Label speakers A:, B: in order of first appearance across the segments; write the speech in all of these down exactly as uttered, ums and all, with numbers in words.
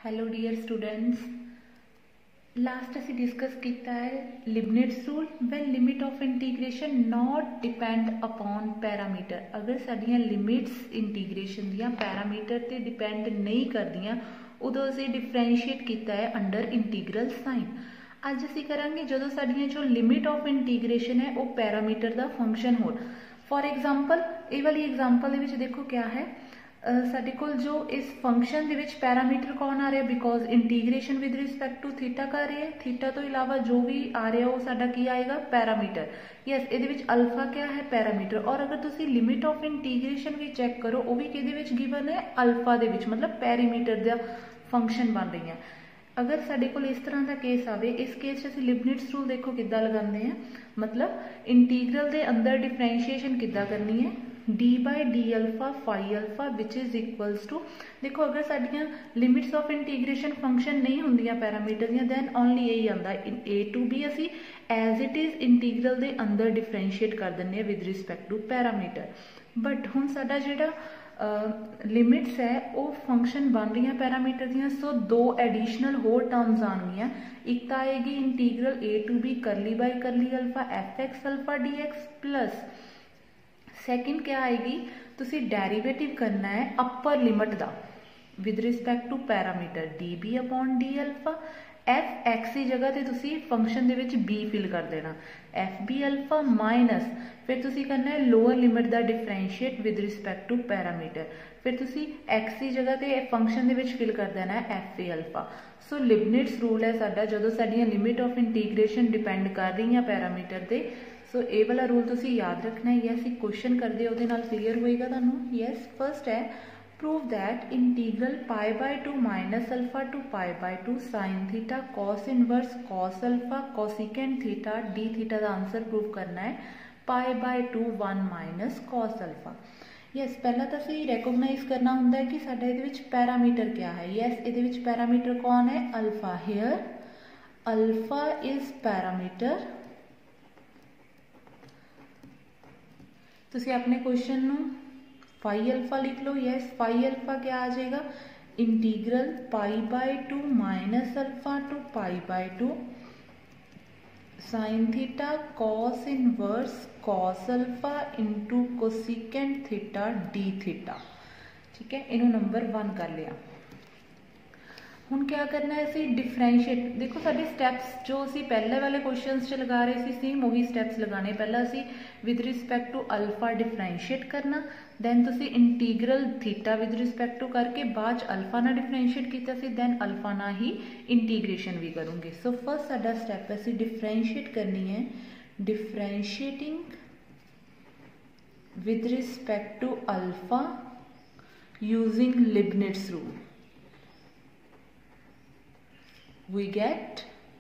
A: Hello dear students, last असी discuss किया है Leibniz rule when limit of integration not depend upon parameter. अगर साडियां लिमिट्स इंटीग्रेशन दियां पैरामीटर ते डिपेंड नहीं करदियां उदों असीं डिफरेंशिएट किया है अंडर इंटीग्रल साइन। अज असीं करांगे जदों साडियां जो लिमिट ऑफ इंटीग्रेशन है वो पैरामीटर दा फंक्शन हो। फॉर एग्जाम्पल ये वाली एग्जाम्पल दे विच देखो क्या है, साडे कोल जो इस फंक्शन दे विच पैरामीटर कौन आ रहा है, because integration with respect to theta कर रहे हैं। थीटा तो इलावा जो भी आ रहा है वो साडा की आएगा पैरामीटर। यस, ये विच अल्फा क्या है, पैरामीटर। और अगर तुसी लिमिट ऑफ इंटीग्रेशन भी चेक करो वो भी किहदे विच गिवन है, अल्फा दे विच, मतलब पैरामीटर दा फंक्शन बन रही है। अगर साडे कोल इस तरह का केस आवे, इस केस असीं लिबनिट्स रूल देखो किद्दां लगांदे हैं, मतलब इंटीग्रल दे अंदर डिफरेंशिएशन किद्दां करनी है, d by d alpha phi alpha which is equals to, देखो अगर साडियां लिमिट्स ऑफ इंटीग्रेशन फंक्शन नहीं होंदियां पैरामीटर दियां दैन ओनली यही आंदा ए टू बी असी एज इट इज इंटीग्रल दे अंदर डिफरेंशिएट कर दिंदे हैं with respect to parameter. But हुण साडा जिहड़ा लिमिट्स है वो फंक्शन बन रही हैं पैरामीटर दियां, सो दो एडिशनल होर टर्म्स आउणगियां। एक तो आएगी integral a to b curly by curly alpha f x alpha d x plus second क्या आएगी, तुसी डेरिवेटिव करना है अपर लिमिट दा with respect to parameter d b upon d alpha f x की जगह ते तुसी फंक्शन दे विच बी फिल कर देना एफ बी अल्फा माइनस फिर तुसी करना है लोअर लिमिट दा differentiate with respect to parameter, फिर तुसी एक्स की जगह ते फंक्शन दे विच फिल कर देना है f a alpha. So Leibniz rule है साडा जदों साडियां लिमिट ऑफ इंटीग्रेशन डिपेंड कर रही हैं पैरामीटर ते। सो so, ये वाला रूल तुसी याद रखना है। यस, क्वेश्चन कर दे उहदे नाल क्लीयर होएगा तुहानूं। यस, फर्स्ट है prove that integral pi by two minus alpha to pi by two sign theta cos inverse cos alpha cosecant theta d theta का आंसर प्रूव करना है pi by two one minus cos alpha. Yes, पहला तो असीं recognise करना हुंदा है कि साडे इहदे विच पैरामीटर क्या है। यस, इहदे विच पैरामीटर कौन है, alpha. Here alpha is parameter. तुसी अपने क्वेश्चन नू फाई अल्फा लिख लो। यस, फाई अल्फा क्या आ जाएगा, integral pi by two minus alpha to pi by two sign theta cos inverse cos alpha into cosecant theta d theta. ठीक है, इन्हों नंबर वन कर लिया। हुण क्या करना है, असीं डिफरेंशिएट, देखो साडे स्टैप्स जो असीं पहले वाले क्वेश्चंस च लगा रहे सी सेम वही स्टैप्स लगाने। पहला असीं with respect to alpha differentiate करना, दैन तुसीं integral theta with respect to करके बाद अल्फा ना डिफरेंशिएट किया सी, दैन अल्फा ना ही इंटीग्रेशन भी करूँगे। सो फर्स्ट साडा स्टैप है असीं डिफरेंशिएट करनी है, differentiating with respect to alpha using Leibniz rule. We get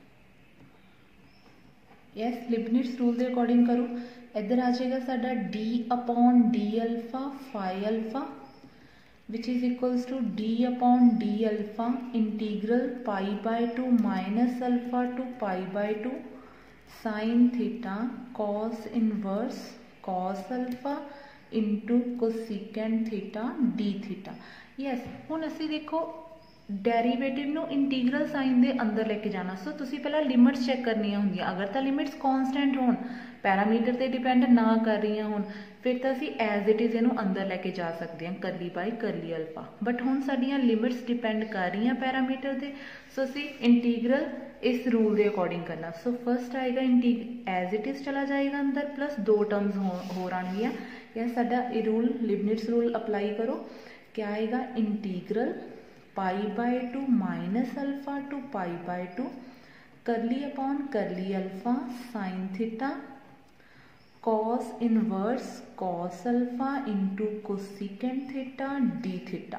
A: yes Leibniz rule के अकॉर्डिंग करो, इधर आ जाएगा साडा d upon d alpha phi alpha which is equals to d upon d alpha integral pi by two minus alpha to pi by two sign theta cos inverse cos alpha into cosecant theta d theta. Yes, हुण असीं देखो derivative नो integral sign दे अंदर लेके जाना। सो तुसी पहला लिमिट्स चेक करनियां होंदियां। अगर तो लिमिट्स कॉन्स्टेंट होन पैरामीटर ते डिपेंड ना कर रही होन फिर तो असी एज इट इज इनू अंदर लेके जा सकते हैं करली बाय करली अल्फा। बट हुण साडियां लिमिट्स डिपेंड कर रही हैं पैरामीटर ते, सो असी इंटीग्रल इस रूल के अकॉर्डिंग करना। सो फर्स्ट आएगा इंटीग एज इट इज चला जाएगा अंदर प्लस दो टर्म्स हो, हो आएंगियां। या साडा ये रूल लिबनिट्स रूल अप्लाई करो, क्या आएगा, integral pi by two minus alpha to pi by two curly upon curly alpha sine theta cos inverse cos alpha into cosecant theta d theta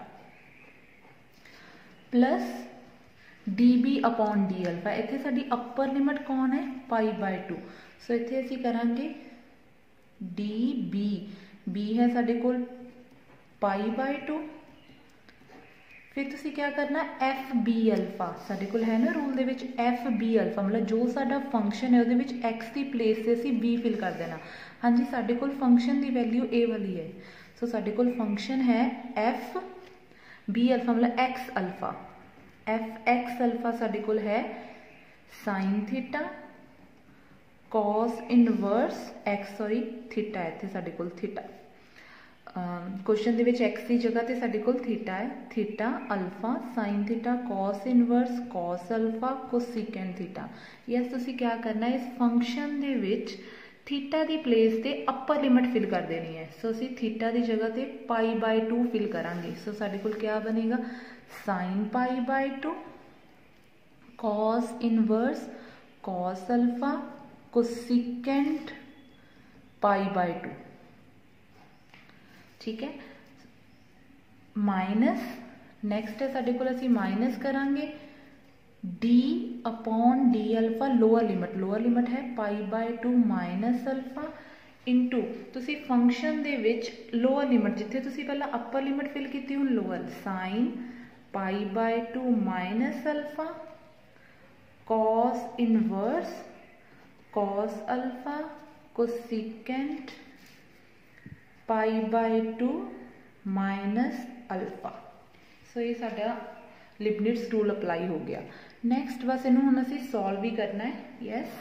A: plus d b upon d alpha. इत्थे साडी upper limit कौन है, pi by two. सो इत्थे असीं करांगे D B, B है साडे कोल पाई by to, फिर तुसी क्या करना एफ बी अल्फा, साडे कोल है ना रूल दे विच एफ बी अल्फा, मतलब जो साडा फंक्शन है उहदे विच एक्स की प्लेस से असी बी फिल कर देना। हाँ जी, साडे कोल फंक्शन की वैल्यू ए वाली है। सो साडे कोल फंक्शन है एफ बी अल्फा मतलब x alpha. F x alpha साडे कोल है sine theta cos inverse x sorry theta है इत्थे साडे कोल थीटा क्वेश्चन दे विच एक्स की जगह ते साडे कोल थीटा है theta alpha sine theta cos inverse cos alpha cosecant theta. Yes तुसी क्या करना है इस फंक्शन दे विच थीटा की प्लेस ते अपर लिमिट फिल कर देनी है। सो असी थीटा की जगह ते पाई बाय टू फिल करांगे। सो साडे कोल क्या बनेगा sine pi by two cos inverse cos alpha cosecant pi by two. ठीक है माइनस नैक्सट है साडे कोल असी माइनस करांगे d upon d alpha lower limit lower limit है pi by two minus alpha into तुसी फंक्शन दे विच लोअर लिमिट जिथे तुसी पहला अपर लिमिट फिल की हुण lower sine pi by two minus alpha cos inverse cos alpha cosecant pi by two minus alpha. So ये साडा लिबनिट्स रूल अप्लाई हो गया। नैक्सट बस इनू हुण असीं सॉल्व भी करना है। Yes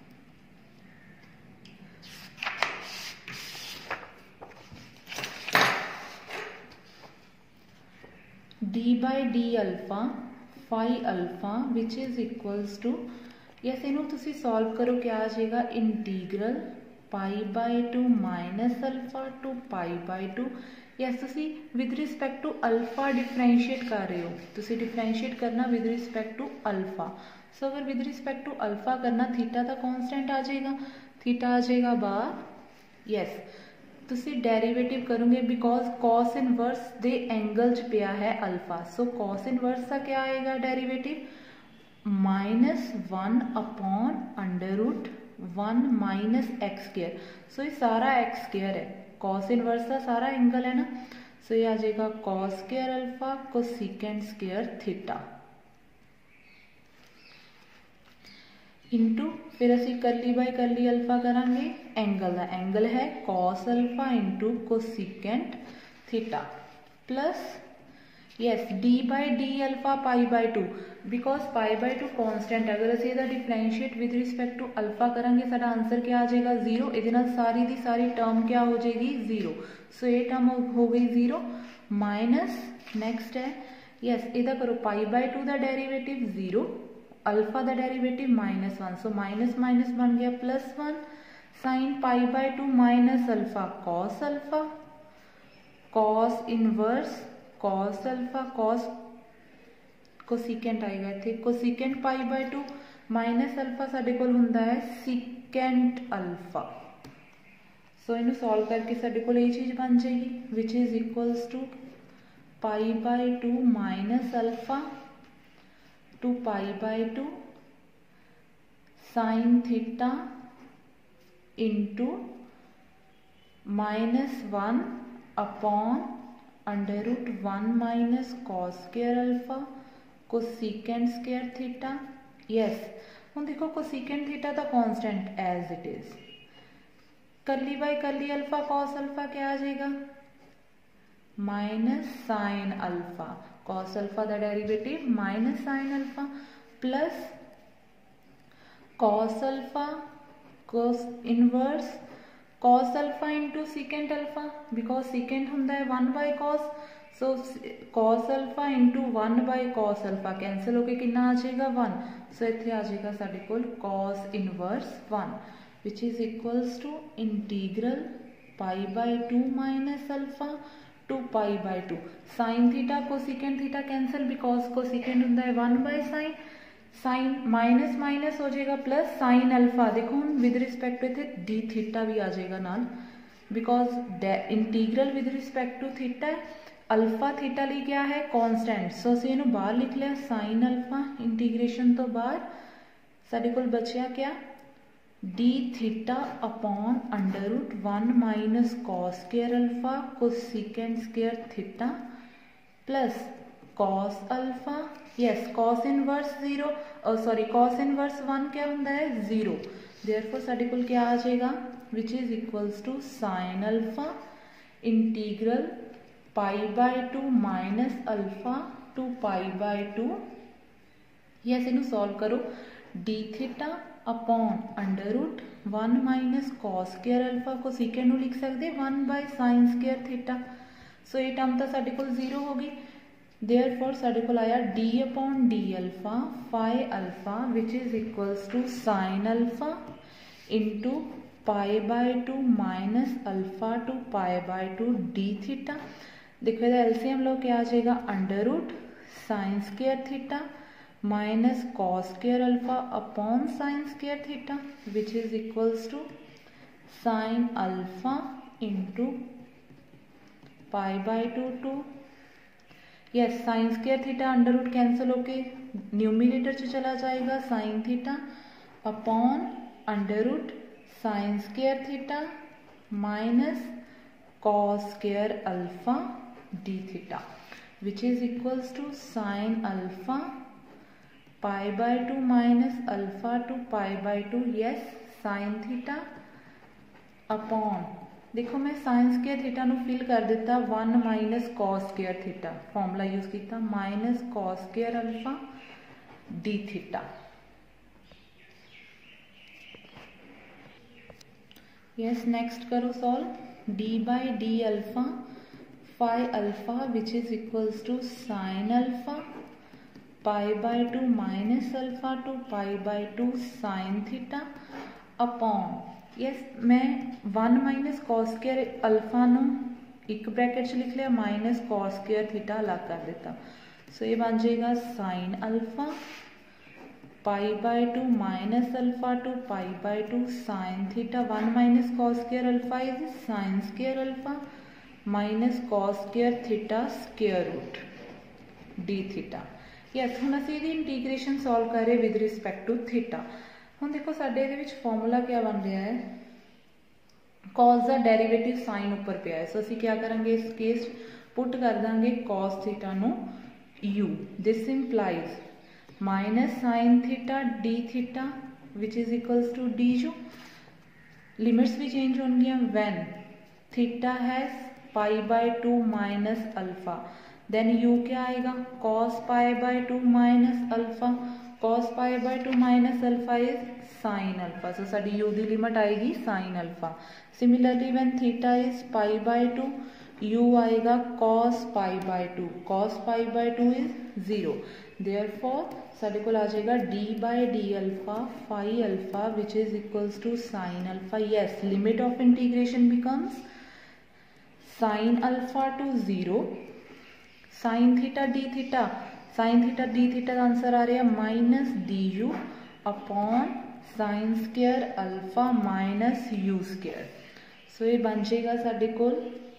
A: d by d alpha phi alpha which is equals to yes इनू तुसीं सॉल्व करो क्या आ जाएगा integral pi by two minus alpha to pi by two. Yes तुसी with respect to alpha differentiate कर रहे हो तुसी डिफरेंशिएट करना with respect to alpha. So अगर विद रिस्पैक्ट टू अल्फा करना थीटा का कॉन्स्टेंट आ जाएगा थीटा आ जाएगा बाहर। यस तुसी डेरिवेटिव करोगे बिकॉज कॉस इनवर्स दे एंगल च पिया है अल्फा। सो कॉस इनवर्स का क्या आएगा derivative minus one upon under root one minus x square. So ये सारा एक्स स्केयर है कॉस इनवर्स का सारा एंगल है ना। सो so ये आ जाएगा cos square alpha cosecant square theta into फिर असी करली बाय करली अल्फा करांगे एंगल का एंगल है cos alpha into cosecant theta plus yes d by d alpha pi by two because pi by two constant अगर असी इहदा differentiate with respect to alpha करांगे साडा आंसर क्या आ जाएगा जीरो। इहदे नाल सारी दी सारी टर्म क्या हो जाएगी जीरो। सो ये टर्म हो गई जीरो माइनस नैक्सट है यस इहदा करो पाई बाय टू का डेरिवेटिव जीरो अल्फा का derivative minus one. So minus minus बन गया plus one sine pi by two minus alpha cos alpha cos inverse cos alpha cos cosecant आएगा इत्थे cosecant pi by two minus alpha साडे कोल हुंदा है secant alpha. सो इनू सॉल्व करके साडे कोल ये चीज बन जाएगी which is equals to pi by two minus alpha to pi by two sign theta into minus one upon under root one minus cos square alpha cosecant square theta. Yes हुण देखो cosecant theta दा constant as it is curly by curly alpha cos alpha क्या आ जाएगा minus sign alpha cos alpha दा derivative minus sign alpha plus cos alpha cos inverse cos alpha into secant alpha because secant हुंदा है one by cos. So cos alpha into one by cos alpha cancel होके कितना आ जाएगा one. सो इत्थे आ जाएगा साडे कोल cos inverse one which is equals to integral pi by two minus alpha to pi by two sign theta cosecant theta cancel because cosecant हुंदा है one by sine sine minus minus हो जाएगा plus sine alpha देखो with respect to इत्थे d theta भी आ जाएगा नाल because integral with respect to theta alpha theta लिए क्या है कॉन्स्टेंट। सो असीं इहनूं बाहर लिख लिया साइन अल्फा इंटीग्रेशन तो बाहर साडे कोल बचिया क्या d theta upon under root one minus cos square alpha cosecant square theta plus cos alpha yes cos inverse zero sorry cos inverse one क्या होता है जीरो देयरफॉर साडे कोल क्या आ जाएगा which is equals to sin alpha integral pi by two minus alpha to pi by two yes इनू solve करो d theta upon under root one minus cos square alpha को सीकेंड नू लिख सकते one by sin square theta. So ये term तो साडे कोल zero हो गई। देयरफॉर साडे कोल आया d upon d alpha phi alpha which is equals to sin alpha into pi by two minus alpha to pi by two d theta. देखो ये एलसीएम लो क्या आ जाएगा under root sin square theta minus cos square alpha upon sin square theta which is equals to sin alpha into pi by two to yes sin square theta under root cancel होके numerator च चला जाएगा sin theta upon under root sin square theta minus cos square alpha d theta which is equals to sin alpha pi by two minus alpha to pi by two yes sin theta upon देखो मैं sin square theta नु fill कर दिता one minus cos square theta formula use किया minus cos square alpha d theta. Yes next करो solve d by d alpha phi alpha which is equals to sin alpha pi by two minus alpha to pi by two sign theta upon yes मैं one minus cos square alpha नू एक bracket च लिख लिया minus cos square theta अलग कर दिता। सो ये बन जाएगा sin alpha pi by two minus alpha to pi by two sign theta one minus cos square alpha is sin square alpha minus cos square theta square root d theta. Yes हुण असीं इहदी integration solve कर रहे with respect to theta. हुण देखो साडे इहदे which formula क्या बन रहा है कॉस का डेरीवेटिव साइन उपर पिया है। सो असीं क्या करांगे इस केस पुट कर देंगे कॉस थीटा नू u this implies minus sin theta d theta which is equals to d u. Limits भी चेंज होंगियां when theta has pi by two minus alpha then u क्या आएगा cos pi by two minus alpha cos pi by two minus alpha is sin alpha. So साडी u की limit आएगी sin alpha. Similarly when theta is pi by two u आएगा cos pi by two cos pi by two is zero. Therefore साडे कोल आ जाएगा d by d alpha phi alpha which is equals to sin alpha. Yes limit of integration becomes sin alpha to zero sin theta d theta sin theta d theta का answer आ रहा है minus d u upon sin square alpha minus u square. So ये बन जाएगा साडे कोल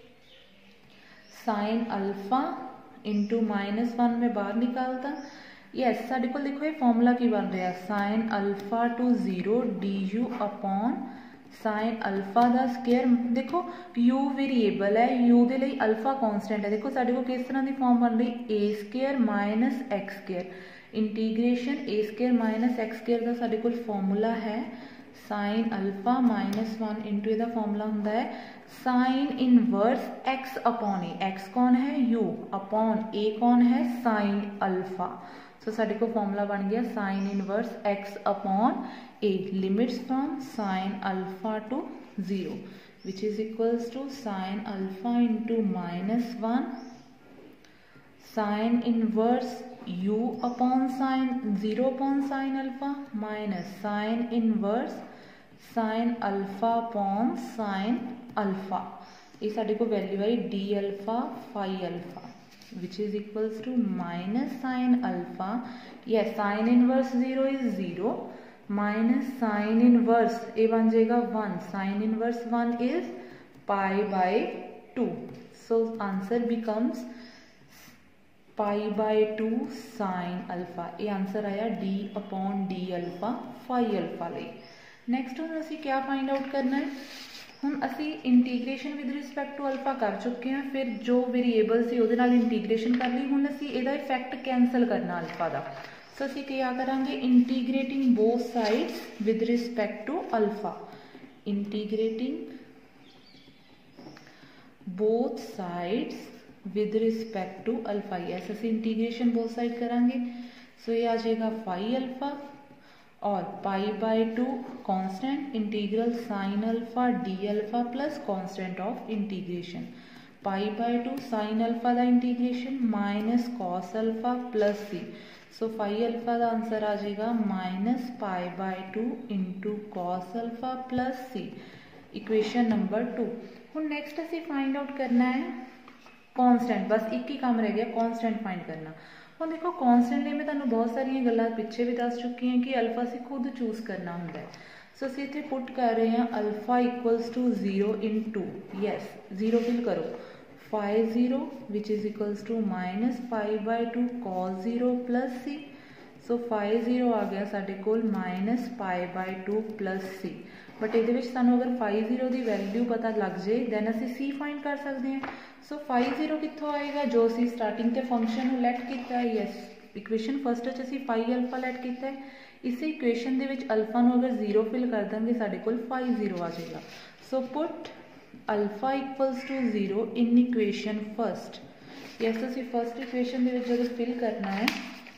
A: sin alpha into minus one में बाहर निकालता यस साडे कोल देखो ये फॉर्मूला की बन रहा sin alpha to zero d u upon sin alpha का स्केयर देखो यू वेरीएबल है यू दे लिए अल्फा कॉन्स्टेंट है। देखो साडे को किस तरह की फॉर्म बन रही a square minus x square integration a square minus x square का साडे कोल फॉर्मूला है sin alpha minus one into इसका फॉर्मूला होंदा है sin inverse x upon a x कौन है यू अपॉन ए कौन है साइन अल्फा। सो साडे को फॉर्मूला बन गया sin inverse x upon a limits from sin alpha to zero which is equals to sin alpha into minus one sin inverse u upon sin zero upon sin alpha minus sin inverse sin alpha upon sin alpha. ये साडे को value आई d alpha phi alpha which is equals to minus sign alpha yes sin inverse zero is zero minus sin inverse a बन जाएगा one sin inverse one is pi by two. So answer becomes pi by two sin alpha. ये answer आया d upon d alpha phi alpha लिए। Next हम असी क्या find out करना है हम असी integration with respect to alpha कर चुके हैं फिर जो वेरीएबल से उहदे नाल इंटीग्रेशन कर ली हम असी इहदा इफैक्ट कैंसल करना अल्फा का। सो असी क्या करांगे integrating both sides with respect to alpha integrating both sides with respect to alpha. Yes असी इंटीग्रेशन बोथ साइड करांगे सो ये आ जाएगा फाई अल्फा और pi by two constant integral sin alpha d alpha plus constant of integration pi by two sin alpha का integration minus cos alpha plus c. So phi alpha का answer आ जाएगा minus pi by two into cos alpha plus c. Equation number two. हुण next असीं find out करना है constant, बस एक ही काम रह गया कॉन्स्टेंट फाइंड करना। हुण देखो कॉन्स्टेंट लिए मैं तुहानूं बहुत सारिया गल्लां पिछे भी दस चुकी हैं कि अल्फा असीं खुद चूज करना हुंदा है। सो असीं इत्थे पुट कर रहे हैं alpha equals to zero in two, yes zero fill करो, phi zero which is equals to minus pi by two cos zero plus c. So phi zero आ गया साडे कोल minus pi by two plus c. But ये सानू अगर five zero की value पता लग जाए दैन असी सी फाइंड कर सकते हैं। सो फाइव जीरो कितों आएगा, जो असी स्टार्टिंग के फंक्शन लैट किया है, यस इक्वेशन फर्स्ट असी फाइव अल्फा लैट किया है। इस इक्वेशन के अल्फा नू अगर जीरो फिल कर देंगे साडे कोल फाइव जीरो आ जाएगा। So put alpha equals to zero in equation first, yes असी फर्स्ट इक्वेशन के जो फिल करना है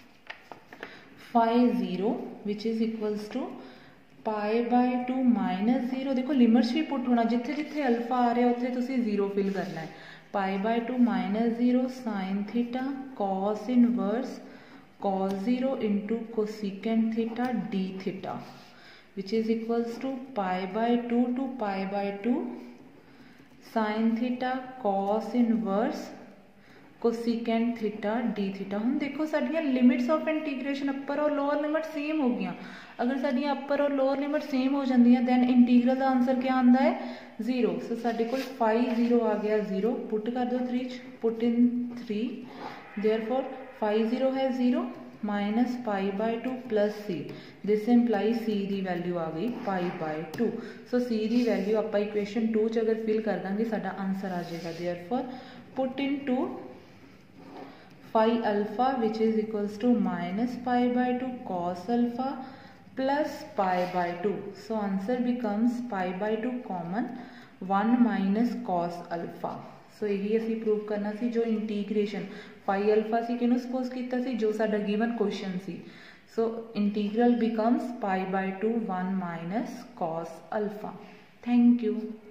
A: phi zero which is equals to pi by two minus zero. देखो लिमिट्स भी पुट होना, जिथे जिथे अल्फा आ रहा उत्थे तुसी जीरो फिल करना है। Pi by two minus zero sin theta cos inverse cos zero into cosecant theta d theta which is equals to pi by two to pi by two sign theta cos inverse cosecant theta d theta. हुण देखो साडियां limits of integration upper और lower limit same हो गई। अगर साडियां अपर और lower limit same हो जांदियां दैन इंटीग्रल का आंसर क्या आंदा है जीरो। सो साडे कोल फाइव जीरो आ गया जीरो, पुट कर दो three, put in three, therefore phi zero है zero minus pi by two plus c, this implies c की वैल्यू आ गई पाई बाय टू। सो सी की वैल्यू आप इक्वेशन टू च अगर फिल कर देंगे साडा आंसर आ जाएगा। Therefore put in two phi alpha which is equals to minus pi by two cos alpha plus pi by two. So answer becomes pi by two common one minus cos alpha. So यही असी prove करना सी जो integration phi alpha सी किनू suppose किया सी जो साडा गिवन क्वेश्चन सी। So integral becomes pi by two one minus cos alpha. Thank you.